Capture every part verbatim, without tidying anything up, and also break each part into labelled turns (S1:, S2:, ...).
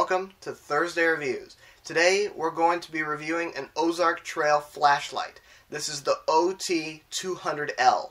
S1: welcome to Thursday Reviews. Today we're going to be reviewing an Ozark Trail flashlight. This is the O T two hundred L.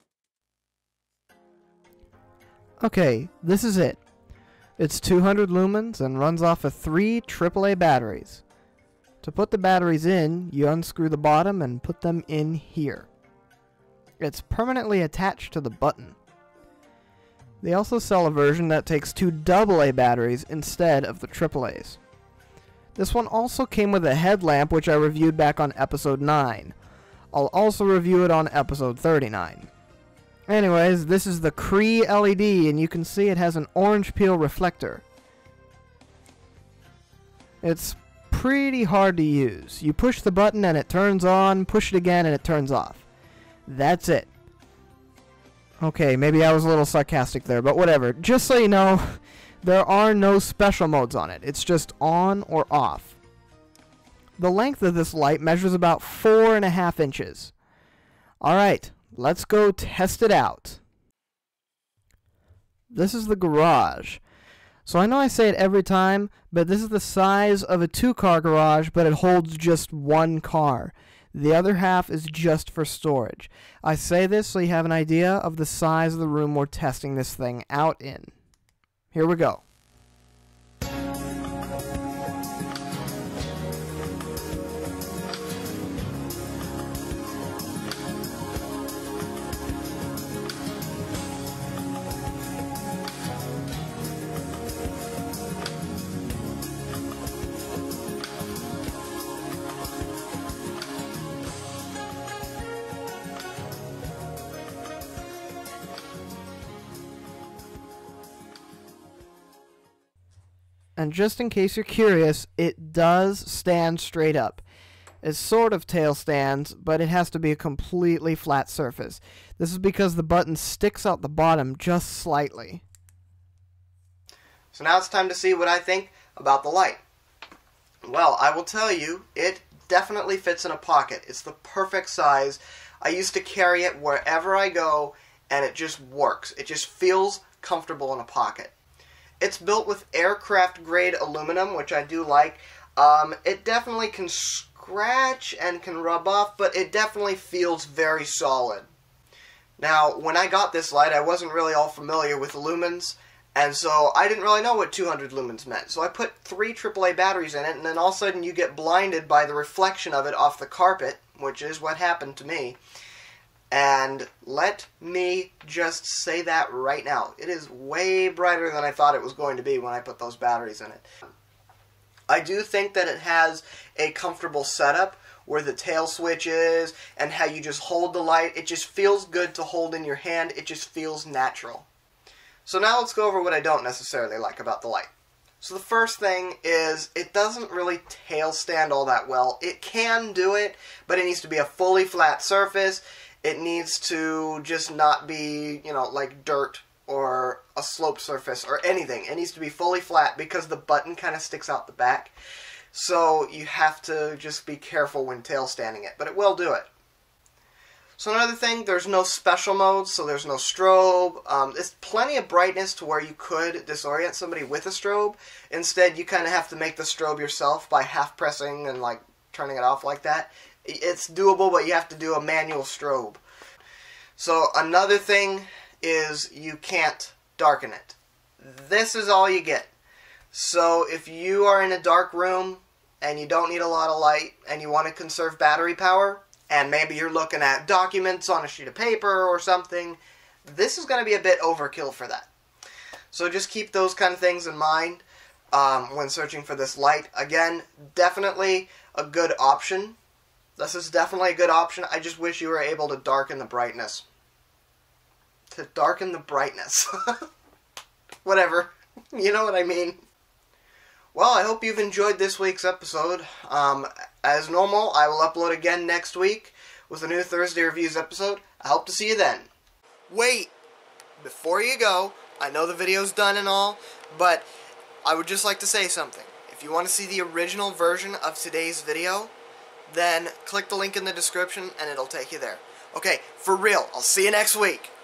S2: Okay, this is it. It's two hundred lumens and runs off of three triple A batteries. To put the batteries in, you unscrew the bottom and put them in here. It's permanently attached to the button. They also sell a version that takes two double A batteries instead of the triple A's. This one also came with a headlamp, which I reviewed back on episode nine. I'll also review it on episode thirty-nine. Anyways, this is the Cree L E D, and you can see it has an orange peel reflector. It's pretty hard to use. You push the button and it turns on, push it again and it turns off. That's it. Okay, maybe I was a little sarcastic there, but whatever. Just so you know, there are no special modes on it. It's just on or off. The length of this light measures about four and a half inches. Alright, let's go test it out. This is the garage. So I know I say it every time, but this is the size of a two-car garage, but it holds just one car. The other half is just for storage. I say this so you have an idea of the size of the room we're testing this thing out in. Here we go. And just in case you're curious, it does stand straight up. It sort of tail stands, but it has to be a completely flat surface. This is because the button sticks out the bottom just slightly.
S1: So now it's time to see what I think about the light. Well, I will tell you, it definitely fits in a pocket. It's the perfect size. I used to carry it wherever I go, and it just works. It just feels comfortable in a pocket. It's built with aircraft-grade aluminum, which I do like. Um, it definitely can scratch and can rub off, but it definitely feels very solid. Now, when I got this light, I wasn't really all familiar with lumens, and so I didn't really know what two hundred lumens meant. So I put three triple A batteries in it, and then all of a sudden you get blinded by the reflection of it off the carpet, which is what happened to me. And let me just say that right now. It is way brighter than I thought it was going to be when I put those batteries in it. I do think that it has a comfortable setup where the tail switch is and how you just hold the light. It just feels good to hold in your hand. It just feels natural. So now let's go over what I don't necessarily like about the light. So the first thing is it doesn't really tail stand all that well. It can do it, but it needs to be a fully flat surface. It needs to just not be, you know, like dirt or a sloped surface or anything. It needs to be fully flat because the button kind of sticks out the back. So you have to just be careful when tail standing it, but it will do it. So another thing, there's no special modes, so there's no strobe. Um, there's plenty of brightness to where you could disorient somebody with a strobe. Instead, you kind of have to make the strobe yourself by half pressing and like turning it off like that. It's doable, but you have to do a manual strobe. So another thing is you can't darken it. This is all you get. So if you are in a dark room and you don't need a lot of light and you want to conserve battery power, and maybe you're looking at documents on a sheet of paper or something, this is going to be a bit overkill for that. So just keep those kind of things in mind um, when searching for this light. Again, definitely a good option. This is definitely a good option. I just wish you were able to darken the brightness. To darken the brightness. Whatever. You know what I mean. Well, I hope you've enjoyed this week's episode. Um, as normal, I will upload again next week with a new Thursday Reviews episode. I hope to see you then. Wait! Before you go, I know the video's done and all, but I would just like to say something. If you want to see the original version of today's video, then click the link in the description and it'll take you there. Okay, for real, I'll see you next week.